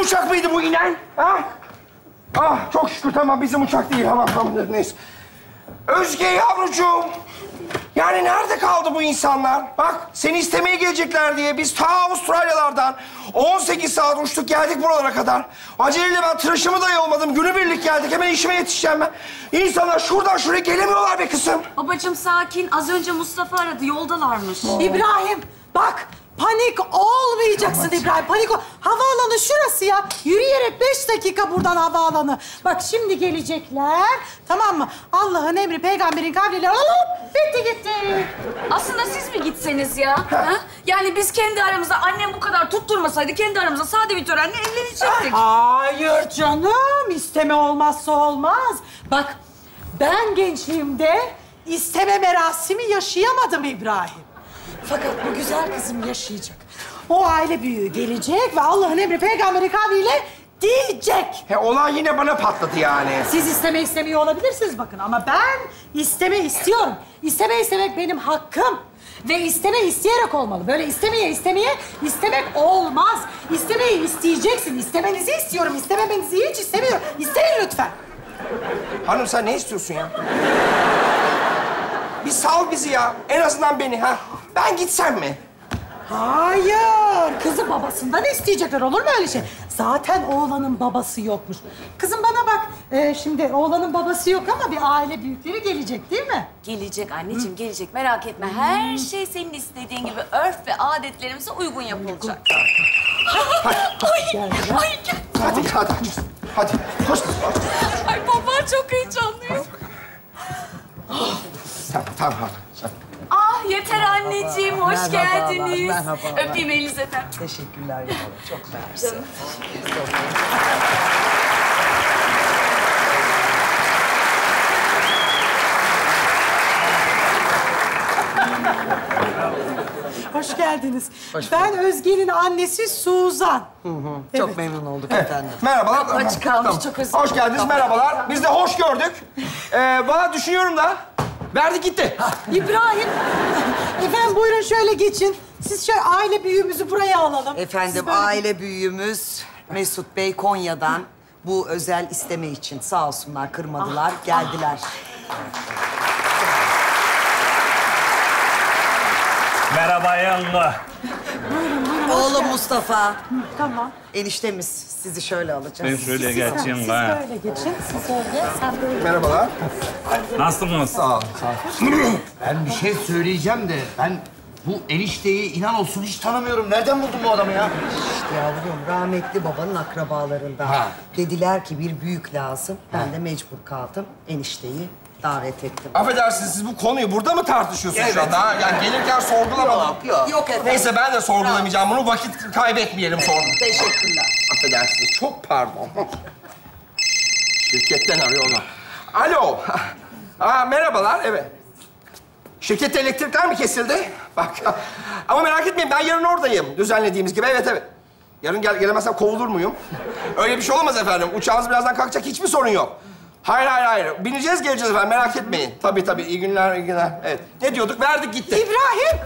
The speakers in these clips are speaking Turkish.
uçak mıydı bu inen? Ha? Ah, çok şükür tamam, bizim uçak değil. Tamam, neyse. Özge yavrucuğum. Yani nerede kaldı bu insanlar? Bak, seni istemeye gelecekler diye biz ta Avustralyalardan 18 saat uçtuk geldik buralara kadar. Aceleyle ben tıraşımı da olmadım. Günübirlik geldik. Hemen işime yetişeceğim ben. İnsanlar şuradan şuraya gelemiyorlar be kızım. Babacığım sakin. Az önce Mustafa aradı. Yoldalarmış. İbrahim bak. Panik olmayacaksın İbrahim. Panik ol. Havaalanı şurası ya. Yürüyerek 5 dakika buradan havaalanı. Bak şimdi gelecekler. Tamam mı? Allah'ın emri, peygamberin kavliyle alalım. Bitti gitti. Aslında siz mi gitseniz ya? Ha? Yani biz kendi aramızda, annem bu kadar tutturmasaydı kendi aramızda sade bir törenle evlenecektik. Hayır canım. İsteme olmazsa olmaz. Bak ben gençliğimde isteme merasimi yaşayamadım İbrahim. Fakat bu güzel kızım yaşayacak. O aile büyüğü gelecek ve Allah'ın emri peygamberi kavliyle diyecek. Olay yine bana patladı yani. Siz istemiyor olabilirsiniz bakın ama ben isteme istiyorum. İstemek benim hakkım. Ve isteyerek olmalı. Böyle istemek olmaz. İstemeyi isteyeceksin. İstemenizi istiyorum. İstememenizi hiç istemiyorum. İsteyin lütfen. Hanım sen ne istiyorsun ya? Bir sal bizi ya. En azından beni ha. Ben gitsem mi? Hayır. Kızı babasından isteyecekler. Olur mu öyle şey? Zaten oğlanın babası yokmuş. Kızım bana bak. Şimdi oğlanın babası yok ama bir aile büyükleri gelecek değil mi? Gelecek anneciğim, gelecek. Merak etme. Her şey senin istediğin gibi örf ve adetlerimize uygun yapılacak. Ay gel. Hadi. Koş. Ay baba çok heyecanlıyım. Tamam. Ah yeter anneciğim, hoş geldiniz. Merhabalar. Öpeyim elinizi efendim. Teşekkürler yavrum. Çok mersi. Hoş geldiniz. Ben Özge'nin annesi Suzan. Çok memnun olduk efendim. Merhabalar. Aç kalmış, çok özür Hoş geldiniz, merhabalar. Biz de hoş gördük. Valla düşünüyorum da verdik gitti. İbrahim. Efendim buyurun şöyle geçin. Siz şöyle aile büyüğümüzü buraya alalım. Efendim Siz böyle- aile büyüğümüz Mesut Bey Konya'dan bu özel isteme için sağ olsunlar kırmadılar, geldiler. Merhaba yenge. Oğlum Mustafa, Tamam. eniştemiz sizi şöyle alacağız. Ben şöyle geçeyim Siz ben. böyle geçin. Siz öyle, sen böyle. Merhabalar. Nasılsınız? Sağ ol. Ben bir şey söyleyeceğim de ben bu enişteyi inan olsun hiç tanımıyorum. Nereden buldun bu adamı ya? İşte yavrum, rahmetli babanın akrabalarından. Ha. Dediler ki bir büyük lazım. Ben de mecbur kaldım. Enişteyi davet ettim. Affedersiniz, siz bu konuyu burada mı tartışıyorsunuz şu anda? Yani gelirken sorgulamadım. Yok efendim. Neyse ben de sorgulamayacağım bunu. Vakit kaybetmeyelim sorun. Teşekkürler. Affedersiniz, çok pardon. Şirketten arıyorlar. Alo. Merhabalar, evet. Şirkette elektrikler mi kesildi? Bak. Ama merak etmeyin, ben yarın oradayım. Düzenlediğimiz gibi, evet. Yarın gelemezsem kovulur muyum? Öyle bir şey olamaz efendim. Uçağımız birazdan kalkacak, hiçbir sorun yok. Hayır. Bineceğiz, geleceğiz efendim, merak etmeyin. Tabii. İyi günler. Evet. Ne diyorduk? Verdik gitti. İbrahim.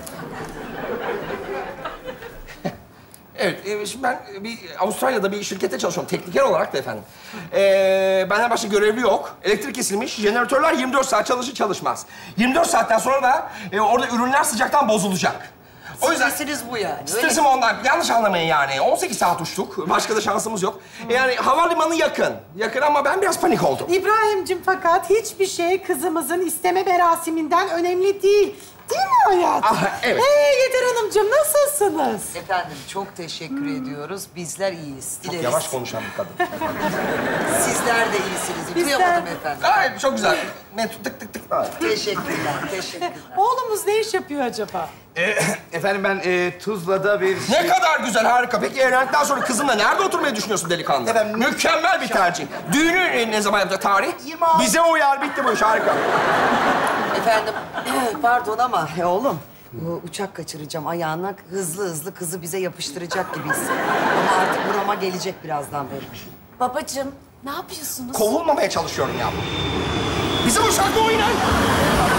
Evet, şimdi ben bir Avustralya'da bir şirkette çalışıyorum. Tekniker olarak da efendim. Benden başka görevli yok. Elektrik kesilmiş. Jeneratörler 24 saat çalışır çalışmaz. 24 saatten sonra da orada ürünler sıcaktan bozulacak. O yüzden Stresiniz bu yani. öyle stresim ondan. Yanlış anlamayın yani. 18 saat uçtuk. Başka da şansımız yok. Yani havalimanı yakın. Yakın ama ben biraz panik oldum. İbrahim'cim fakat hiçbir şey kızımızın isteme merasiminden önemli değil. Değil mi hayatım? Evet. Yeter Hanımcığım nasılsınız? Efendim çok teşekkür ediyoruz. Bizler iyiyiz. Dileriz. Yavaş konuşan bir kadın. Sizler de iyisiniz. Bizler- Duyamadım efendim. Ay, çok güzel. Tık. Teşekkürler. Oğlumuz ne iş yapıyor acaba? Efendim ben Tuzla'da bir... Ne kadar güzel, harika. Peki evlendikten sonra kızımla nerede oturmayı düşünüyorsun delikanlı? Efendim, mükemmel bir tercih. Düğünü ne zaman yapacak tarih? 26. Bize uyar, bitti bu iş, harika. Efendim pardon ama oğlum bu uçak kaçıracağım ayağına hızlı kızı bize yapıştıracak gibiyiz. Ama artık burama gelecek birazdan benim. Babacığım ne yapıyorsunuz? Kovulmamaya çalışıyorum ya. Bizim uçakla oynar.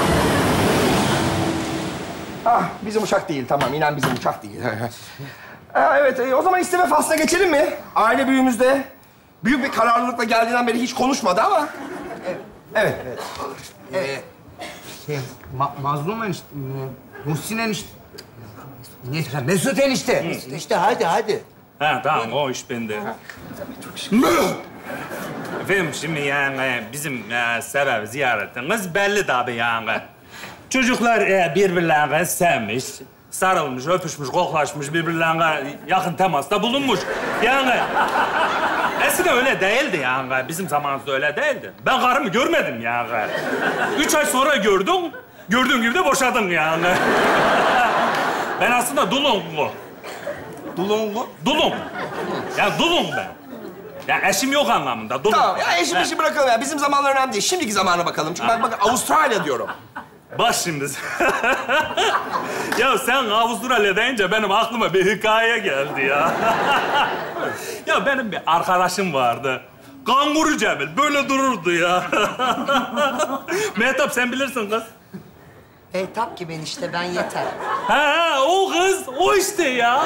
Bizim uçak değil, tamam. İnan bizim uçak değil. Evet, o zaman isteme faslına geçelim mi? Aile büyüğümüzde büyük bir kararlılıkla geldiğinden beri hiç konuşmadı ama... Evet. Mazlum enişte, Muhsin enişte. Neyse, Mesut enişte. İşte hadi. Ha tamam, o iş bende. Efendim şimdi yani bizim sebep ziyaretimiz belli tabii yani. Çocuklar birbirlerine sevmiş, sarılmış, öpüşmüş, koklaşmış, birbirlerine yakın temasta bulunmuş. Yani eskiden öyle değildi yani. Bizim zamanımızda öyle değildi. Ben karımı görmedim yani. 3 ay sonra gördüm. Gördüğün gibi de boşadım yani. Ben aslında dulum bu. Dulum. Ya dulum ben. Ya eşim yok anlamında. Dulum. Tamam, ya eşim işi bırakalım ya. Bizim zamanlar önemli değil. Şimdiki zamana bakalım. Çünkü bak Avustralya diyorum. Bak şimdi. Ya sen Avustralya deyince benim aklıma bir hikaye geldi ya. Ya benim bir arkadaşım vardı. Kanguru Cemil. Böyle dururdu ya. Mehtap sen bilirsin kız. Tap gibi enişte, ben yeter. Ha, o kız. O işte ya.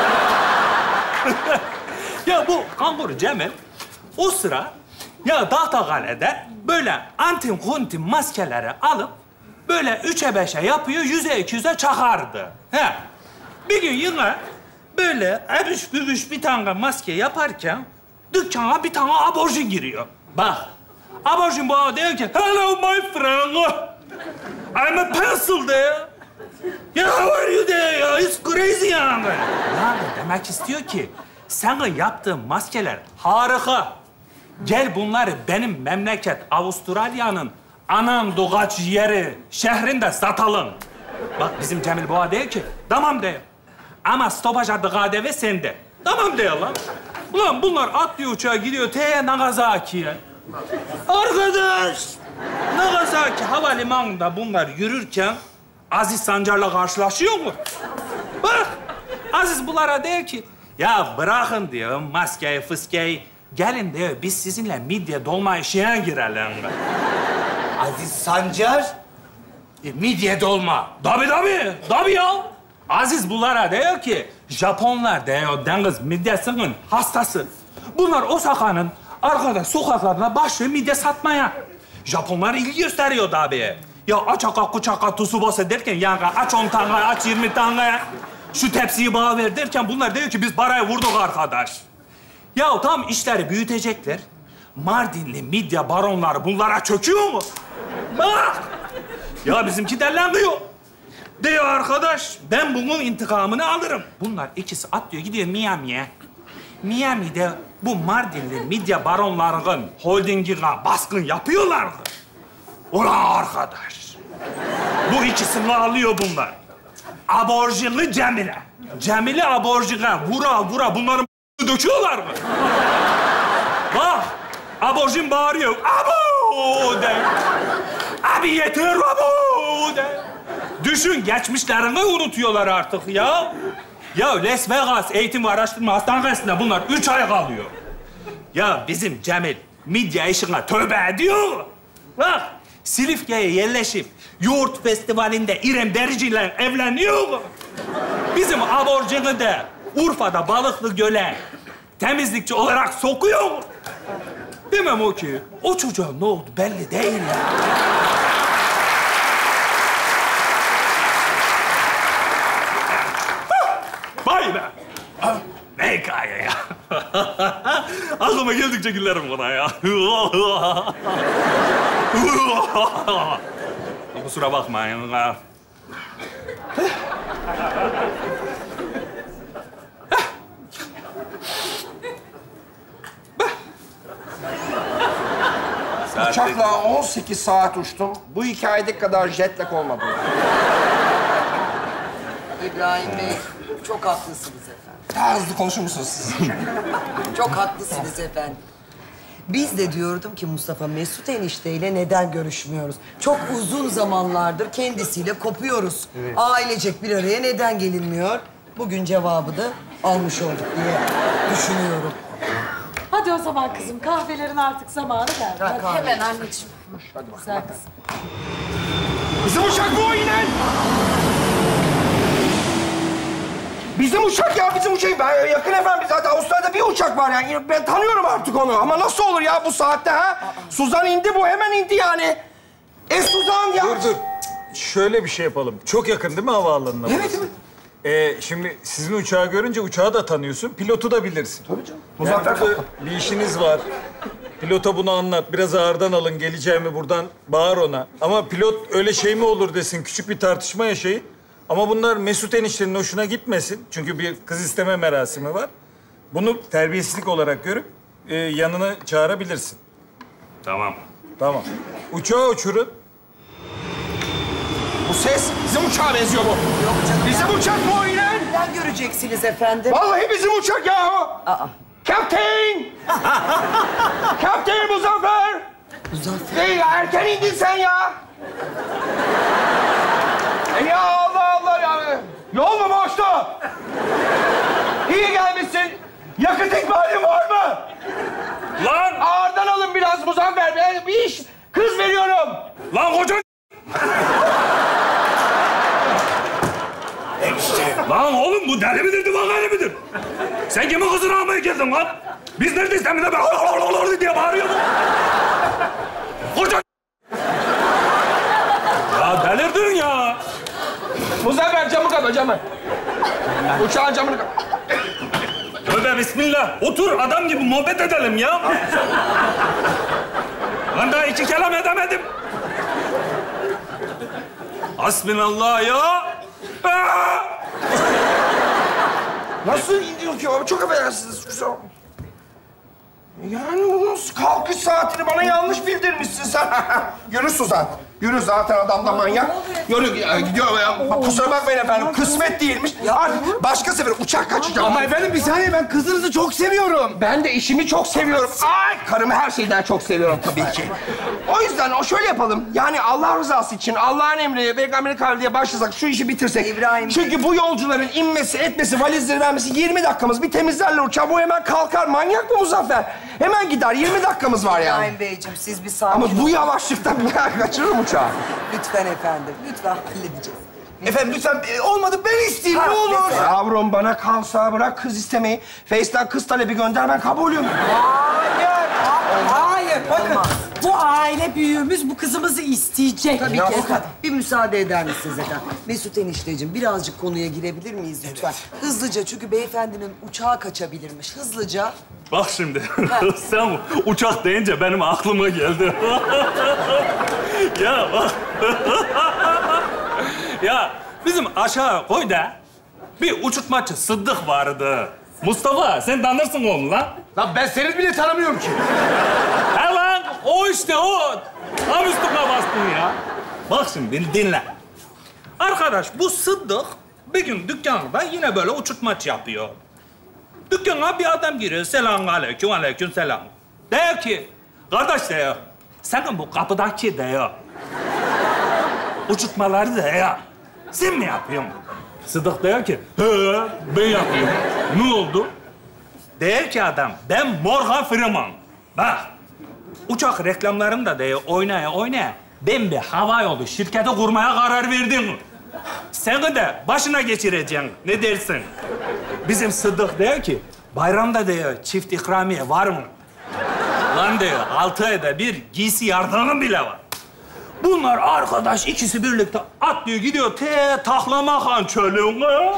Ya bu Kanguru Cemil o sıra ya Tahtakale'de böyle antin kuntin maskeleri alıp böyle 3'e 5'e yapıyor, 100'e 200'e çakardı. He. Bir gün yine böyle ebüş bübüş bir tane maske yaparken dükkana bir tane aborjin giriyor. Bak, aborjin bana diyor ki, "Hello my friend, I'm a pencil there. Yeah, how are you there? Ya? It's crazy yani." Yani demek istiyor ki, senin yaptığın maskeler harika. Gel bunları benim memleket Avustralya'nın Anandogaç yeri şehrinde satalım. Bak bizim Cemil Boğa diyor ki, tamam diyor. Ama stopaj adı KDV sende. Tamam diyor lan. Ulan bunlar atlıyor uçağa gidiyor Nagasaki'ye. Arkadaş! Nagasaki havalimanında bunlar yürürken Aziz Sancar'la karşılaşıyor mu? Bak! Aziz bunlara diyor ki, ya bırakın diyor maskeyi fıskeyi. Gelin diyor biz sizinle midye dolma işine girelim. Aziz Sancar, midye dolma. Tabii ya. Aziz bunlara diyor ki, Japonlar diyor deniz midyesinin hastası. Bunlar Osaka'nın arkada sokaklarına başlıyor midye satmaya. Japonlar ilgi gösteriyor tabii. Ya açaka kuçaka tsubasa derken yani aç 10 tane, aç 20 tane. Şu tepsiyi bana ver derken bunlar diyor ki biz parayı vurduk arkadaş. Ya tam işleri büyütecekler. Mardinli midye baronları bunlara çöküyor mu? Bak! Ya bizimki dellenmiyor. Diyor arkadaş, ben bunun intikamını alırım. Bunlar ikisi atlıyor, gidiyor Miami'ye. Miami'de bu Mardinli midye baronlarının holdingine baskın yapıyorlardı. Ulan arkadaş, bu ikisini alıyor bunlar. Aborjinli Cemile. Cemile aborjine vura bunların döküyorlar mı? Bak, aborjin bağırıyor. Abo de. Abi yeter abo de. Düşün, geçmişlerini unutuyorlar artık ya. Ya Las Vegas Eğitim ve Araştırma Hastanesi'nde bunlar 3 ay kalıyor. Ya bizim Cemil midye işine tövbe ediyor. Bak, Silifke'ye yerleşip yoğurt festivalinde İrem Derici ile evleniyor. Bizim aborjini de Urfa'da Balıklı Göl'e temizlikçi olarak sokuyor. Demem o ki, o çocuğa ne oldu belli değil ya. Vay be! Ne hikaye ya? Aklıma geldikçe gülerim buna ya. Kusura bakmayın. Uçakla 18 saat uçtum. Bu hikayedeki kadar jet lag olmadı. İbrahim Bey, çok haklısınız efendim. Daha hızlı konuşur musunuz siz? Çok haklısınız efendim. Biz de diyordum ki Mustafa, Mesut enişteyle neden görüşmüyoruz? Çok uzun zamanlardır kendisiyle kopuyoruz. Evet. Ailecek bir araya neden gelinmiyor? Bugün cevabı da almış olduk diye düşünüyorum. Hadi o zaman kızım, kahvelerin artık zamanı geldi. Ben kahve. Hemen anneciğim. Güzel kızım. Bizim uçak bu inen. Bizim uçak ya, bizim uçak. Akın Efendi zaten Avustralya'da bir uçak var yani. Ben tanıyorum artık onu. Ama nasıl olur ya bu saatte ha? Suzan indi bu, hemen indi yani. Suzan ya. Dur. Şöyle bir şey yapalım. Çok yakın değil mi havaalanına? Evet, evet. Şimdi sizin uçağı görünce uçağı da tanıyorsun, pilotu da bilirsin. Tabii canım. Yani Muzaffer burada Kaptan. bir işiniz var. Pilota bunu anlat. Biraz ağırdan alın, geleceğimi buradan bağır ona. Ama pilot öyle şey mi olur desin, küçük bir tartışma yaşayın. Ama bunlar Mesut eniştenin hoşuna gitmesin. Çünkü bir kız isteme merasimi var. Bunu terbiyesizlik olarak görüp yanına çağırabilirsin. Tamam. Tamam. Uçağı uçurun. Bu ses bizim uçağa benziyor bu. Yok canım. Bizim uçak bu o inen. Nereden göreceksiniz efendim? Vallahi bizim uçak ya o. Aa. Kaptan! Kaptan Muzaffer! Muzaffer. Ya erken indin sen ya. Ya Allah Allah ya. Yol mu boştu? İyi gelmişsin. Yakıt ikmalin var mı? Lan! Ağırdan alın biraz Muzaffer. Ben bir iş, kız veriyorum. Lan koca... Lan oğlum bu deli midir, divane midir? Sen kimin kızını almaya geldin lan? Biz neredeyiz? Demin de ben diye bağırıyordum. Koca... Ya delirdin ya. Muzaffer camı kapa, camı. Uçağın camını kapa. Tövbe bismillah. Otur adam gibi muhabbet edelim ya. Lan daha 2 kelam edemedim. Hasbinallah ya. Aa! Nasıl indiriyor ki abi? Çok affedersiniz. Kusura bakma. Yani bu nasıl kalkış saatini bana yanlış bildirmişsin sen. Yürü Suzan. Yürü zaten adam da manyak. Yürü gidiyor ya. Kusura bakmayın efendim. Kısmet değilmiş. Artık başka sefer uçak kaçacağım. Ama efendim bir saniye, ben kızınızı çok seviyorum. Ben de işimi çok seviyorum. Ay, karımı her şeyden çok seviyorum tabii ki. O yüzden şöyle yapalım. Yani Allah rızası için, Allah'ın emriyle, Peygamber'in kavliyle diye başlasak, şu işi bitirsek. İbrahim. Çünkü bu yolcuların inmesi, etmesi, valizleri vermesi 20 dakikamız. Bir temizlerler uçağı. Bu hemen kalkar. Manyak mı Muzaffer? Hemen gider. 20 dakikamız var yani. İbrahim Beyciğim siz bir sakin Ama olun. bu yavaşlıkta kaçırırım uçağı. Lütfen efendim, lütfen halledeceğiz. Efendim lütfen olmadı, ben isteyeyim ne olur. lütfen. Yavrum bana kalsa bırak kız istemeyi. Face'ten kız talebi gönder, ben kabulüm. Hayır, bakın. Olmaz. Bu aile büyüğümüz bu kızımızı isteyecek. Tabii ki efendim. Bir müsaade eder misiniz efendim? Mesut enişteciğim birazcık konuya girebilir miyiz lütfen? Hızlıca çünkü beyefendinin uçağı kaçabilirmiş. Hızlıca. Bak şimdi, sen uçak deyince benim aklıma geldi. Ya bak. Ya bizim aşağı koyda bir uçurtmacı Sıddık vardı. Mustafa, sen tanırsın onu lan. Lan ben seni bile tanımıyorum ki. He lan, o işte o. Tam üstüne bastın ya. Bak şimdi beni dinle. Arkadaş bu Sıddık bir gün dükkanda yine böyle uçurtmaç yapıyor. Dükkana bir adam giriyor. Selamun aleyküm, aleyküm selam. Diyor ki, kardeş diyor, sakın bu kapıdaki diyor, uçurtmaları diyor, sen mi yapıyorsun? Sıddık diyor ki, he, ben yapıyorum. Ne oldu? Diyor ki adam, ben Morgan Freeman. Bak, uçak reklamlarında diyor, oynaya, ben bir havayolu şirketi kurmaya karar verdim. Seni de başına geçireceğim. Ne dersin? Bizim Sıddık diyor ki, bayramda diyor, çift ikramiye var mı? Lan diyor, 6 ayda bir giysi yardımım bile var. Bunlar arkadaş ikisi birlikte atlıyor, gidiyor Taklamakan çölüne.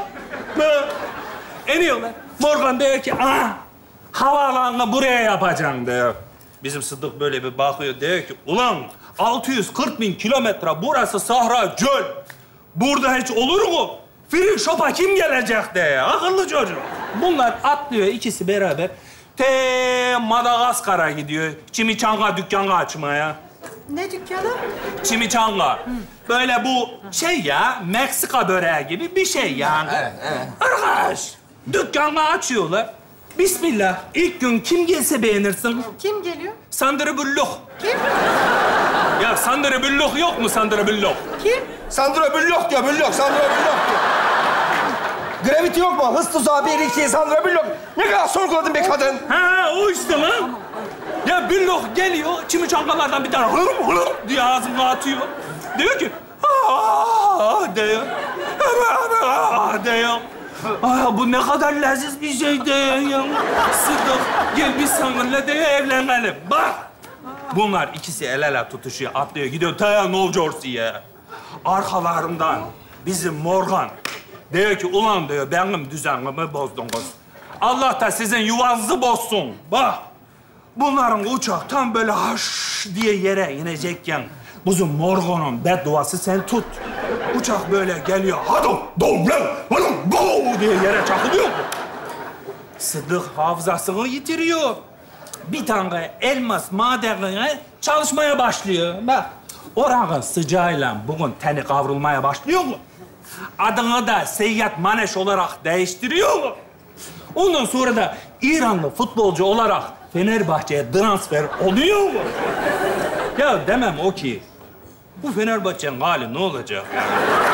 İniyorlar. Morgan diyor ki, havaalanını buraya yapacaksın diyor. Bizim Sıddık böyle bir bakıyor, diyor ki, ulan 640.000 kilometre burası Sahra, göl. Burada hiç olur mu? Free shop'a kim gelecek diye. Akıllı çocuk. Bunlar atlıyor ikisi beraber. Madagaskar'a gidiyor. Chimichanga dükkanı açmaya. Ne dükkanı? Chimichanga. Böyle bu şey ya, Meksika böreği gibi bir şey yani. Evet. Arkadaş, dükkanı açıyorlar. Bismillah. İlk gün kim gelse beğenirsin. Kim geliyor? Sandra Bullock. Kim? Ya Sandra Bullock yok mu Sandra Bullock? Kim? Sandra Bullock diyor, Sandra Bullock diyor. Gravity yok mu? Hız tuzağı 1, 2, Sandra Bullock. Ne kadar sorguladın be kadın? Ha o işte lan. Ya Bullock geliyor, çimiçangalardan bir tane hırım diye ağzına atıyor. Diyor ki, diyor. Diyor. Ay, bu ne kadar leziz bir şeydi ya. Sıddık, gel biz seninle de evlenelim. Bak, bunlar ikisi el ele tutuşuyor, atlıyor, gidiyor ta New Jersey'ye. Arkalarından bizim Morgan diyor ki, ulan diyor, benim düzenimi bozdunuz. Allah da sizin yuvanızı bozsun. Bak, bunların uçak tam böyle haş diye yere inecekken bizim Morgan'ın bedduası sen tut. Uçak böyle geliyor. Hadum, dom, lan, hadum, go diye yere çakılıyor. Sıddık hafızasını yitiriyor. Bir tane elmas madenine çalışmaya başlıyor. Bak, oranın sıcağıyla bugün teni kavrulmaya başlıyor mu? Adını da Seyyad Maneş olarak değiştiriyor mu? Ondan sonra da İranlı futbolcu olarak Fenerbahçe'ye transfer oluyor mu? Ya demem o ki, bu Fenerbahçe'nin hali ne olacak yani?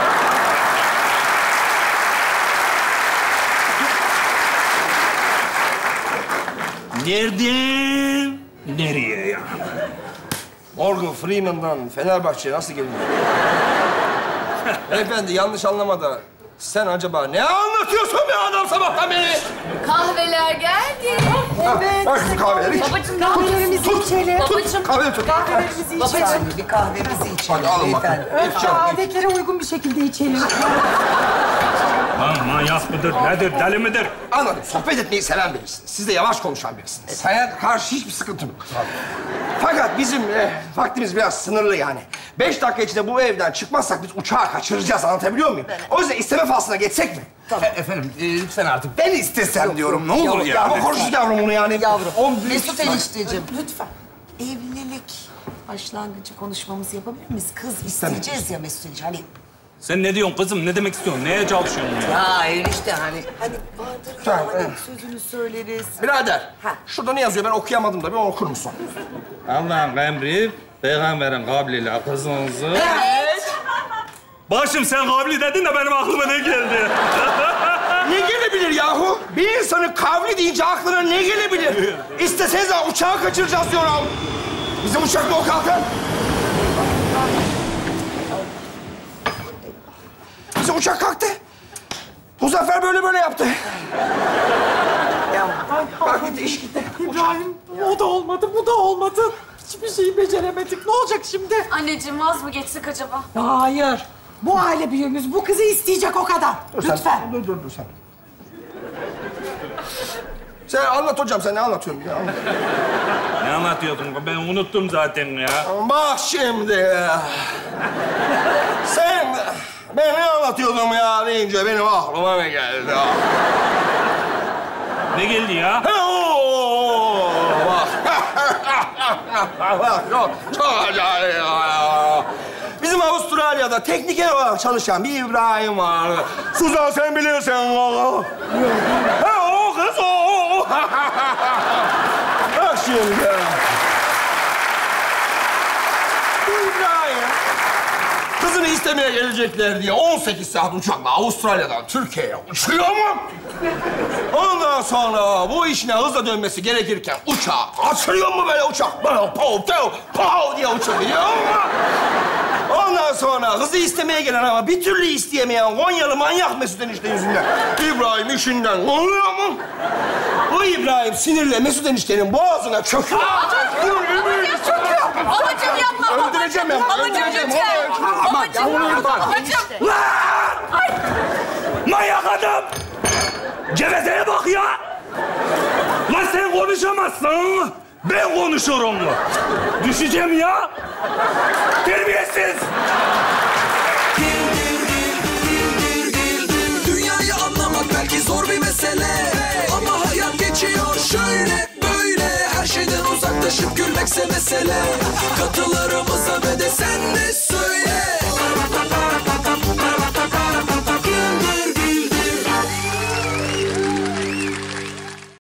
Nereden nereye ya? Morgan Freeman'dan Fenerbahçe'ye nasıl geliyor? Efendi yanlış anlama da sen acaba ne anlatıyorsun be adam sabahtan beri? Kahveler geldi. Evet. Bak şu kahveleri iç. Babacığım Kahvelerimizi içelim. Babacığım. Kahve tut. Kahvelerimizi içelim. Babacığım bir kahvemizi içelim Hadi alın bakalım. beyefendi. Önce adetlere uygun bir şekilde içelim. Lan manyak mıdır, nedir, deli midir? Anladım. Sohbet etmeyi seven birisiniz. Siz de yavaş konuşan birisiniz. Hayat karşı hiçbir sıkıntım yok. Fakat bizim vaktimiz biraz sınırlı yani. 5 dakika içinde bu evden çıkmazsak biz uçağı kaçıracağız. Anlatabiliyor muyum? O yüzden isteme faslına geçsek mi? Efendim lütfen artık. Ben istesem diyorum. Ne olur ya. Ama konuştuk yavrum bunu yani. Yavrum, Mesut enişteciğim. Lütfen. Evlilik başlangıcı konuşmamızı yapabilir miyiz? Kız isteyeceğiz ya Mesut enişte. Hani Sen ne diyorsun kızım, ne demek istiyorsun, neye çalışıyorsun ya? ya enişte hani vardır ya hani sözünü söyleriz. Birader, şurada ne yazıyor? Ben okuyamadım da bir okur musun? Allah'ın emri, peygamberin kabliyle kızınızı... Evet. Başım sen kabli dedin de benim aklıma ne geldi? Ne gelebilir yahu? Bir insanın kavli deyince aklına ne gelebilir? İstesenize uçağı kaçıracağız diyorum. Bizim uçak mı o kalkan? Bizim uçak kalktı. Muzaffer böyle yaptı. Kalk gitti, iş gitti. İbrahim, o da olmadı, bu da olmadı. Hiçbir şeyi beceremedik. Ne olacak şimdi? Anneciğim vaz mı geçsek acaba? Hayır. Bu aile büyüğümüz bu kızı isteyecek o kadar. Lütfen. Dur sen. Sen anlat hocam, sen ne anlatıyorsun ya? Ne anlatıyordun? Ben unuttum zaten ya. Bak şimdi. Sen, ben ne anlatıyordum ya deyince benim aklıma ne geldi? Ne geldi ya? Bak. Bak, çok acayip. Bizim Avustralya'da tekniker olarak çalışan bir İbrahim var. Suzan sen bilirsin. O kız o. Bak şimdi. İbrahim. Kızını istemeye gelecekler diye 18 saat uçakla Avustralya'dan Türkiye'ye uçuyor mu? Ondan sonra bu işine hızla dönmesi gerekirken uçağı kaçırıyor mu böyle uçak? Böyle pow diye uçuyor mu? Ondan sonra kızı istemeye gelen ama bir türlü isteyemeyen Konyalı manyak Mesut enişte yüzünden İbrahim işinden oluyor mu? Bu İbrahim sinirle Mesut eniştenin boğazına çöküyor. Babacığım yapma. Öldüreceğim ben. Babacığım lütfen. Babacığım. Babacığım. Manyak adam! Gevezeye bak ya! Lan sen konuşamazsın, ben konuşurum. Düşeceğim ya! Terbiyesiz! Dünyayı anlamak belki zor bir mesele, ama hayat geçiyor şöyle böyle. Her şeyden uzaklaşıp gülmekse mesele. Katılırım